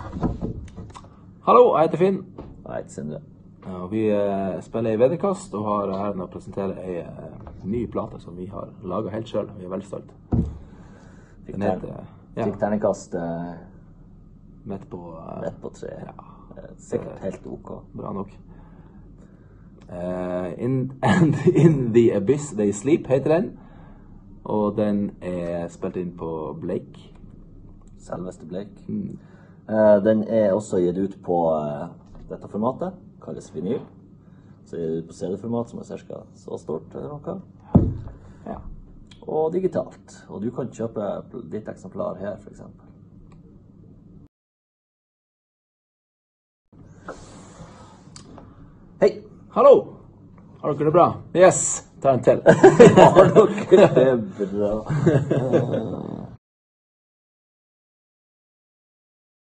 Hallo, jeg heter Finn. Jeg heter Sindre. Og vi spiller i Vedekast og har æren å presentere en ny plate som vi har laget helt selv. Vi er veldig stolt. Den heter... Fikk terningkast midt på 3. Ja. Sikkert helt ok. Bra nok. In the Abyss They Sleep heter den. Og den er spilt inn på Blake. Selveste Blake. Den er også gitt ut på dette formatet, kalles vinyl. Så er det ut på CD-format, som er cirka så stort eller noe. Ja. Og digitalt. Og du kan kjøpe ditt eksemplar her, for eksempel. Hei! Hallo! Har dere det bra? Yes! Ta en til. Har dere det bra?